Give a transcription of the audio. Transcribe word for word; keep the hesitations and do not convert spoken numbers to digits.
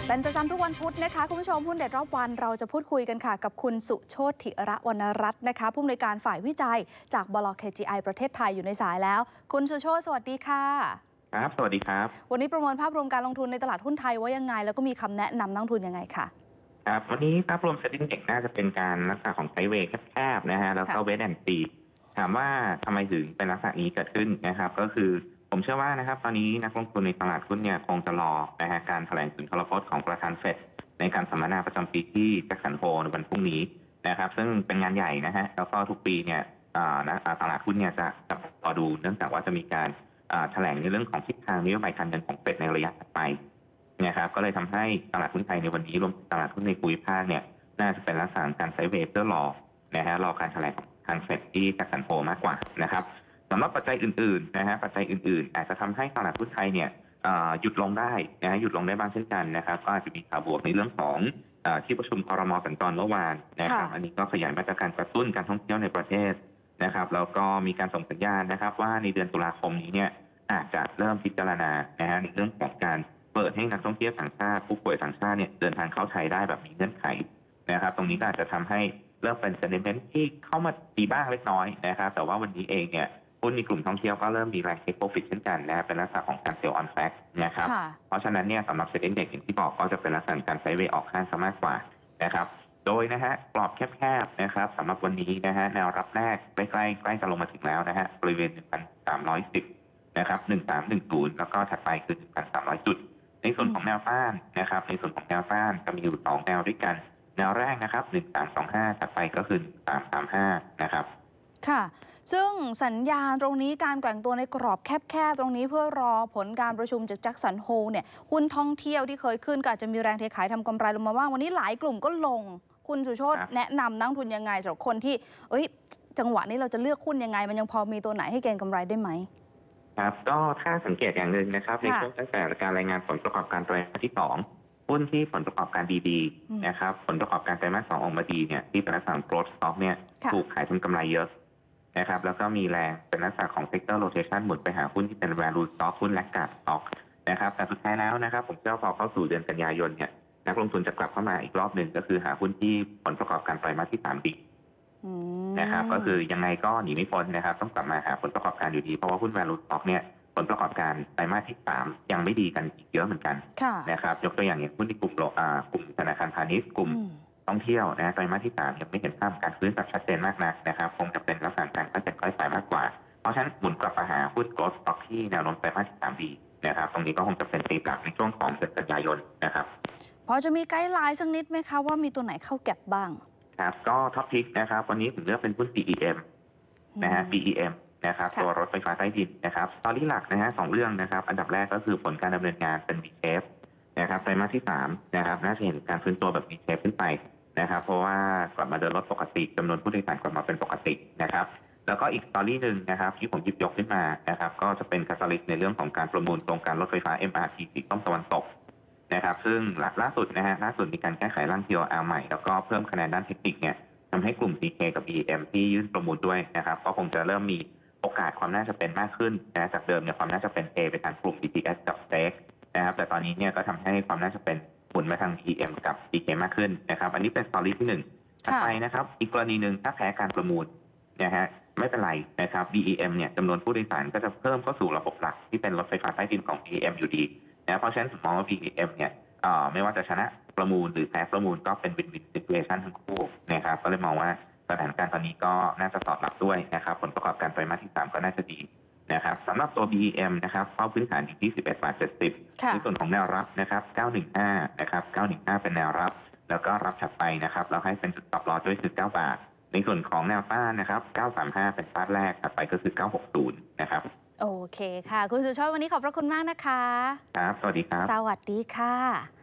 เป็นประจำทุกวันพุธนะคะคุณผู้ชมหุ้นเด็ดรอบวันเราจะพูดคุยกันค่ะกับคุณสุโชติธิระวรรณรัตน์นะคะผู้อำนวยการฝ่ายวิจัยจากบล. เค จี ไอ ประเทศไทยอยู่ในสายแล้วคุณสุโชติสวัสดีค่ะครับสวัสดีครับวันนี้ประเมินภาพรวมการลงทุนในตลาดหุ้นไทยว่ายังไงแล้วก็มีคำแนะนำนักลงทุนยังไงค่ะครับวันนี้ภาพรวมเซ็ตอินเด็กซ์น่าจะเป็นการลักษณะของไซด์เวย์แคบๆนะฮะแล้วก็เวทแอนด์ซีถามว่าทำไมถึงเป็นลักษณะนี้เกิดขึ้นนะครับก็คือผมเชื่อว่านะครับตอนนี้นักลงทุนในตลาดหุ้นเนี่ยคงจะรอนะฮะการแถลงสุนทรพจน์ของประธานเฟดในการสัมมนาประจำปีที่แจ็คสันโฮในวันพรุ่งนี้นะครับซึ่งเป็นงานใหญ่นะฮะแล้วก็ทุกปีเนี่ยตลาดหุ้นเนี่ยจะจะรอดูเนื่องจากว่าจะมีการแถลงในเรื่องของทิศทางนโยบายการเงินของเฟดในระยะถัดไปนะครับก็เลยทำให้ตลาดหุ้นไทยในวันนี้รวมตลาดหุ้นในภูมิภาคเนี่ยน่าจะเป็นลักษณะการไซด์เวย์เพื่อรอนะฮะรอการแถลงของทางเฟดที่แจ็คสันโฮมากกว่านะครับสำหรับปัจจัยอื่นๆนะฮะปัจจัยอื่นๆอาจจะทำให้ตลาดหุ้นไทยเนี่ยหยุดลงได้นะฮะหยุดลงได้บ้างเช่นกันนะครับก็อาจจะมีข่าวบวกในเรื่องของที่ประชุมครม.สัญจรเมื่อวานนะครับอันนี้ก็ขยายมาตรการกระตุ้นการท่องเที่ยวในประเทศนะครับแล้วก็มีการส่งสัญญาณนะครับว่าในเดือนตุลาคมนี้เนี่ยอาจจะเริ่มพิจารณานะฮะในเรื่องของการเปิดให้นักท่องเที่ยวต่างชาติผู้ป่วยต่างชาติเนี่ยเดินทางเข้าไทยได้แบบมีเงื่อนไขนะครับตรงนี้ก็อาจจะทำให้เริ่มเป็น sentiment ที่เข้ามาดีบ้างเล็กน้อยนะครับแต่ว่าวันนี้เองเนี่ยหุ้นในกลุ่มท่องเที่ยวก็เริ่มมีแรงเทคโปรฟิตเช่นกันนะเป็นลักษณะของการเซลล์ออนแฟกนะครับเพราะฉะนั้นเนี่ยสำหรับเซ็ตอินเด็กซ์อย่างที่บอกก็จะเป็นลักษณะการไซด์เวย์ออกข้างซะมากกว่านะครับโดยนะฮะกรอบแคบๆนะครับสำหรับวันนี้นะฮะแนวรับแรกใกล้ๆใกล้จะลงมาถึงแล้วนะฮะบริเวณ หนึ่งพันสามร้อยสิบ นะครับหนึ่งพันสามร้อยสิบแล้วก็ถัดไปคือ หนึ่งพันสามร้อย จุดในส่วนของแนวต้านนะครับในส่วนของแนวต้านจะมีอยู่สองแนวด้วยกันแนวแรกนะครับหนึ่งพันสามร้อยยี่สิบห้าถัดไปก็คือหนึ่งพันสามร้อยสามสิบห้านะครับค่ะซึ่งสัญญาณตรงนี้การแกว่งตัวในกรอบแคบๆตรงนี้เพื่อรอผลการประชุมจากแจ็คสันโฮเนี่ยหุ้นท่องเที่ยวที่เคยขึ้นก็อาจจะมีแรงเทขายทำกำไรลงมาบ้างวันนี้หลายกลุ่มก็ลงคุณสุโชติแนะนำนักทุนยังไงสำหรับคนที่เอ้ยจังหวะนี้เราจะเลือกหุ้นยังไงมันยังพอมีตัวไหนให้เก็งกำไรได้ไหมครับก็ถ้าสังเกตอย่างหนึ่งนะครับในช่วงตั้งแต่การรายงานผลประกอบการไตรมาสที่สองหุ้นที่ผลประกอบการดีๆนะครับผลประกอบการไตรมาสสองออกมาดีเนี่ยที่เป็นลักษณะ growth stock เนี่ยถูกขายทำกำไรเยอะนะครับแล้วก็มีแรงเป็นลักษณะของ sector rotation หมุนไปหาหุ้นที่เป็น value stock หุ้น laggard stock นะครับแต่สุดท้ายแล้วนะครับผมเชื่อพอเข้าสู่เดือนกันยายนเนี่ยนักลงทุนจะกลับเข้ามาอีกรอบหนึ่งก็คือหาหุ้นที่ผลประกอบการไตรมาสที่สามดีนะครับก็คือยังไงก็หนีไม่พ้นนะครับต้องกลับมาหาผลประกอบการอยู่ดีเพราะว่าหุ้น value stock เนี่ยผลประกอบการไตรมาสที่สามยังไม่ดีกันอีกเยอะเหมือนกันนะครับยกตัวอย่างอย่างหุ้นในกลุ่มโลอ่ากลุ่มธนาคารพาณิชย์กลุ่มท่องเที่ยวนะไตรมาสที่สามยังไม่เห็นภาพการฟื้นแบบชัดเจนมากนักนะครับคงจะเป็นลักษณะการค่อยๆค่อยๆมากกว่าเพราะฉะนั้นหมุนกลับมาหาหุ้น growth stock ที่แนวโน้มไตรมาสที่สามดีนะครับตรงนี้ก็คงจะเป็นตีกลับในช่วงของเดือนกันยายนนะครับพอจะมีไกด์ไลน์สักนิดไหมคะว่ามีตัวไหนเข้าแก็บบ้างครับก็ท็อปพิกนะครับวันนี้ผมเลือกเป็นหุ้น บี อี เอ็ม นะฮะ บี อี เอ็ม นะครับตัวรถไฟฟ้าใต้ดินนะครับตอนนี้หลักนะฮะสองเรื่องนะครับอันดับแรกก็คือผลการดำเนินงานเป็น V-shape นะครับไตรมาสที่สามนะครับน่าจะเห็นการฟื้นตัวแบบ V-shape ขึ้นไปนะครับเพราะว่ากลับมาเดินรถปกติจำนวนผู้โดยสารกลับมาเป็นปกตินะครับแล้วก็อีกสตอรี่หนึ่งนะครับที่ผมหยิบยกขึ้นมานะครับก็จะเป็นคาตาลิสต์ในเรื่องของการประมูลโครงการรถไฟฟ้า เอ็ม อาร์ ที สีส้มตะวันตกนะครับซึ่งล่าสุดนะฮะล่าสุดมีการแก้ไขร่าง ที โอ อาร์ ใหม่แล้วก็เพิ่มคะแนนด้านเทคนิคเนี่ยทำให้กลุ่ม ซี เค กับ บี อี เอ็ม ที่ยื่นประมูลด้วยนะครับก็คงจะเริ่มมีโอกาสความน่าจะเป็นมากขึ้นนะจากเดิมเนี่ยความน่าจะเป็น A ไปทางกลุ่ม บี ที เอส กับ Stake นะครับแต่ตอนนี้เนี่ยก็ทำให้ความน่าจะเป็นหมุนมาทาง บี อี เอ็ม กับ ซี เค มากขึ้นนะครับอันนี้เป็นสตอรี่ที่หนึ่งถัดไปนะครับอีกกรณีหนึ่งถ้าแพ้การประมูลนะฮะไม่เป็นไรนะครับ บี อี เอ็ม เนี่ยจำนวนผู้โดยสารก็จะเพิ่มเข้าสู่ระบบหลักที่เป็นรถไฟฟ้าใต้ดินของ บี อี เอ็ม อยู่ดีนะเพราะฉะนั้นผมมองว่า บี อี เอ็ม เนี่ยไม่ว่าจะชนะประมูลหรือแพ้ประมูลก็เป็นวินวินซิทูเอชั่นทั้งคู่นะครับก็เลยมองว่าสถานการณ์ตอนนี้ก็น่าจะสอดรับด้วยนะครับผลประกอบการไตรมาสที่สามก็น่าจะดีนะครับสำหรับตัว บี อี เอ็ม นะครับเป้าพื้นฐานอยู่ที่สิบเอ็ดบาทเจ็ดสิบในส่วนของแนวรับนะครับเก้าร้อยสิบห้านะครับเก้าร้อยสิบห้าเป็นแนวรับแล้วก็รับถัดไปนะครับเราให้เป็นจุดตัดลอสด้วยคือเก้าบาทในส่วนของแนวต้านนะครับเก้าร้อยสามสิบห้าเป็นต้านแรกถัดไปก็คือเก้าร้อยหกสิบนะครับโอเคค่ะคุณสุชาติวันนี้ขอบพระคุณมากนะคะครับสวัสดีครับสวัสดีค่ะ